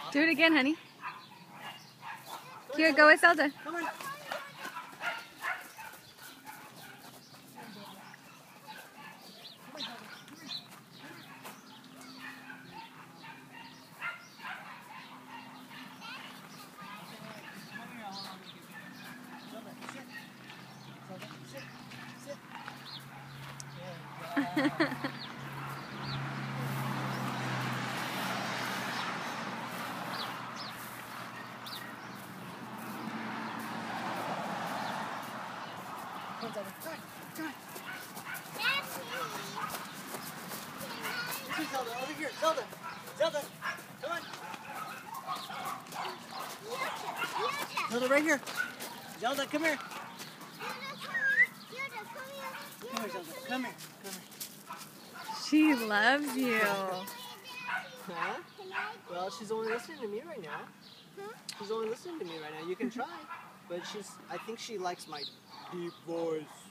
Do it again, honey. Here, go with Zelda. Come on. Zelda, over here. Zelda. Zelda, come on. Zelda, right here. Zelda, come here. Come here, Zelda. Come here. Come here. She loves you. Huh? Well, she's only listening to me right now. She's only listening to me right now. You can try. But I think she likes my deep voice.